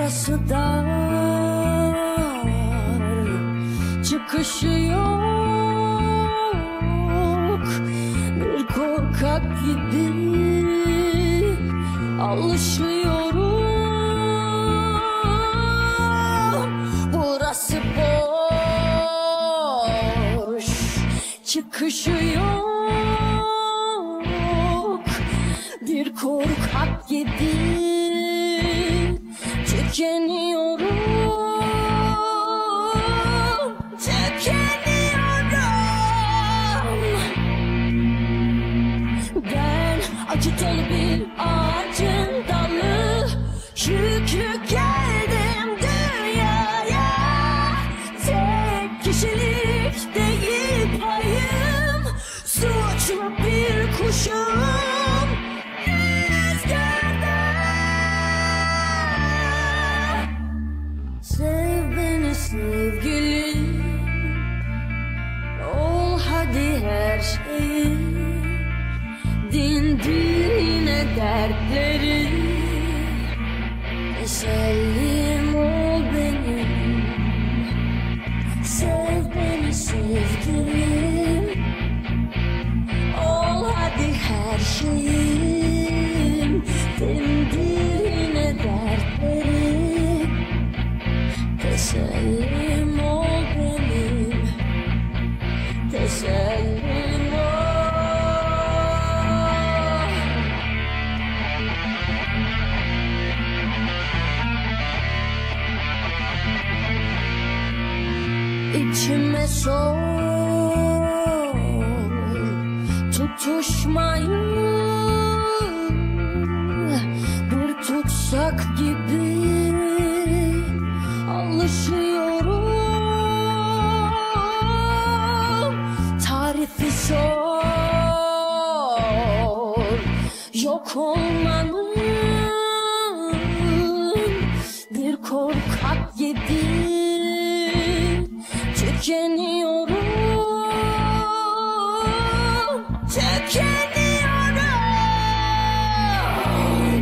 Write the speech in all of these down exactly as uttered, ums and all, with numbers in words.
Burası dar, çıkışı yok. Bir korkak gibi alışıyorum. Burası boş, çıkışı yok. Bir korkak gibi tükeniyorum, tükeniyorum. Ben acı dolu bir ağacın dalı, yük yük geldim dünyaya. Tek kişilik değil payım, suçlu bir kuşum rüzgarda. Sev beni sevgilim, ol hadi her şeyi. Dindir yine dertleri, tesellim ol benim. Sev beni sevgilim, ol hadi her şeyim. Dindir yine dertleri, tesellim ol benim. Tesellim ol. İçime sor, tutuşmayı bir tutsak gibi alışıyorum. Tarifi zor, yok olmanın. Bir korkak gibi tükeniyorum, tükeniyorum.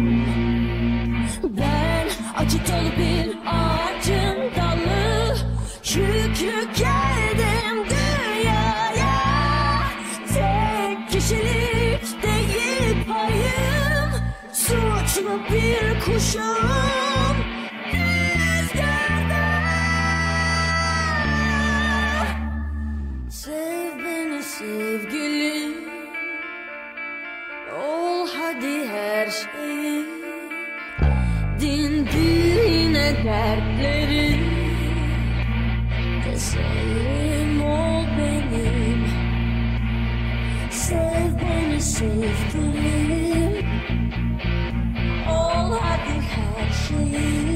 Ben acı dolu bir ağacın dalı, yük yük geldim dünyaya. Tek kişilik değil payım, suçlu bir kuşum rüzgarda. Sev beni sevgilim, ol hadi her şeyi. Dindir yine dertleri, tesellim ol benim. Sev beni sevgilim, ol hadi her şeyi.